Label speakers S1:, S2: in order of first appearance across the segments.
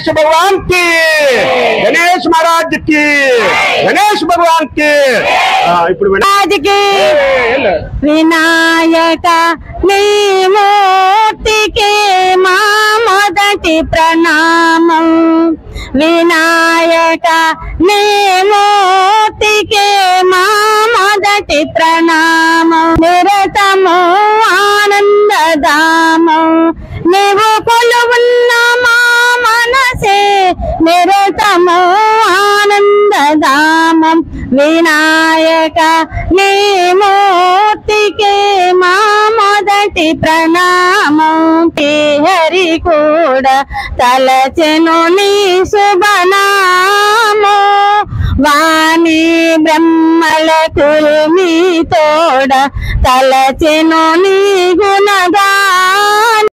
S1: गणेश भगवान की, गणेश महाराज की, गणेश भगवान की। ఇప్పుడు
S2: వినాయక వినాయక నీ మూర్తికి మా మొదటి ప్రణామం, వినాయక నీ మూర్తికి మా మొదటి ప్రణామం, నిరతము ఆనందదామం నీవు కొలువున్న మా మనసే నిరతము ఆనందదామం, వినాయక నీ మూర్తికి మా మొదటి ప్రణామం, హరి కూడా తలచెను నీ శుభనామో, వాణి బ్రహ్మలకు మీ తోడ తలచెను నీ గుణగాన।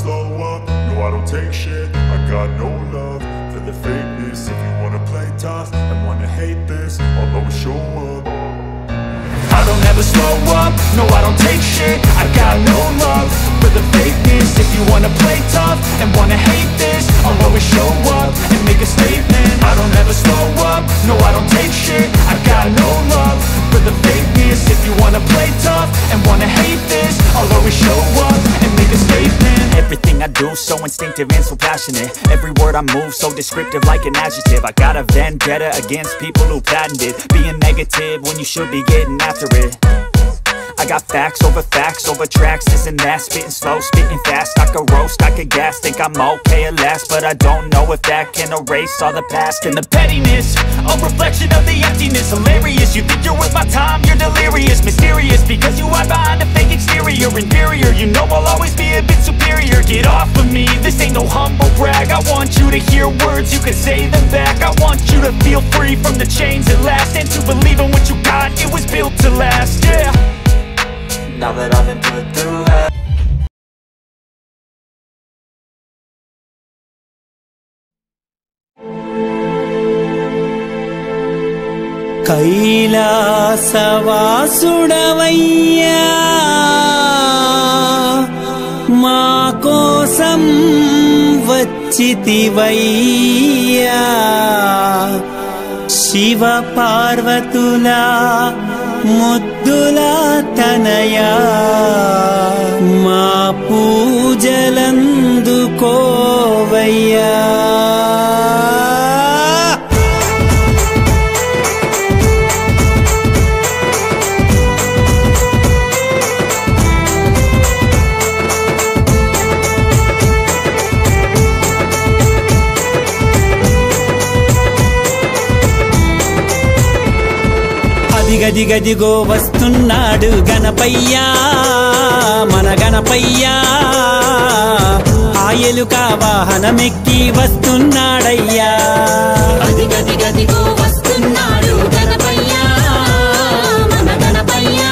S3: slow up, no I don't take shit. I got no love for the fakeness. If you wanna play tough and wanna hate this, I'll always show up.
S4: I don't ever slow up, no I don't take shit. I got no love for the fakeness. If you wanna play tough and wanna hate this, I'll always show up and make a statement. I don't ever slow up, no I don't take shit. I got no love for the fakeness. If you wanna play tough and wanna hate this, I'll always show up and make a statement. Everything I do so instinctive and so passionate. Every word I move so descriptive like an adjective. I got a vendetta against people who patented being negative when you should be getting after it. I got facts over tracks, this and that. Spitting slow, spitting fast. I could roast, I could gas. Think I'm okay at last, but I don't know if that can erase all the past. And the pettiness, a reflection of the emptiness. Hilarious, you think you're worth my time, you're delirious. Mysterious, because you hide behind a fake exterior. Inferior, you know I'll always be a bit superior. Get off of me, this ain't no humble brag. I want you to hear words, you can say them back. I want you to feel free from the chains at last, and to believe in what you got, it was built to last, yeah. Now that I've been put through hell.
S5: కైలాసవాసుడవయ్యా మా కోసం వచ్చితివయ్యా శివ పార్వతుల ముద్దుల తనయా మా పూజలందుకోవయ్యా గదిగదిగో వస్తున్నాడు గణపయ్యా మన గణపయ్యా ఆయలుక వాహనమెక్కి వస్తున్నాడయ్యా
S2: గదిగదిగో వస్తున్నాడు గణపయ్యా మన గణపయ్యా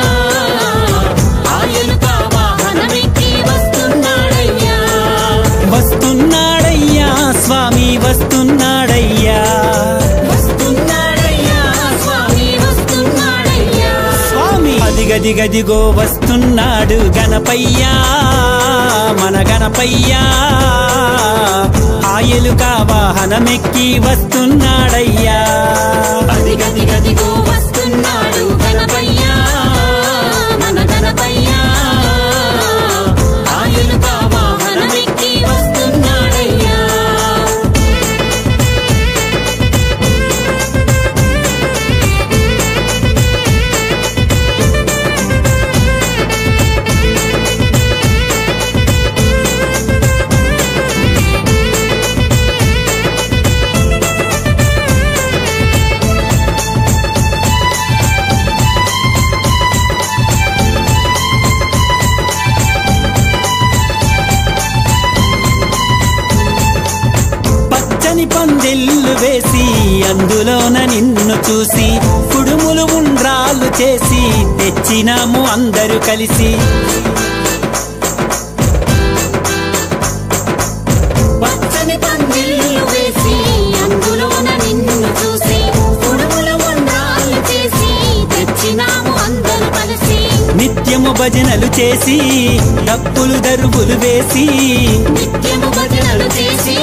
S2: ఆయలుక వాహనమెక్కి వస్తున్నాడయ్యా
S5: వస్తున్నాడయ్యా స్వామి వస్తున్నాడయ్యా గదిగదిగో వస్తున్నాడు గణపయ్యా మన గణపయ్యా ఆయలుక వాహనమెక్కి వస్తున్నాడయ్యా
S2: గదిగదిగో వస్తున్నాడు గణపయ్యా మన గణపయ్యా ఆయలుక వాహనమెక్కి వస్తున్నాడయ్యా
S5: పందెల్లు వేసి అందులోన నిన్ను చూసి కుడుములు ఉండ్రాలు చేసి తెచ్చినాము అందరూ కలిసి
S2: పచ్చని పందిళ్ళు వేసి అందులోన నిన్ను చూసి కుడుములు ఉండ్రాలు చేసి తెచ్చినాము అందరూ కలిసి
S5: నిత్యము భజనలు చేసి డప్పులు దరువులు వేసి
S2: నిత్యము భజనలు చేసి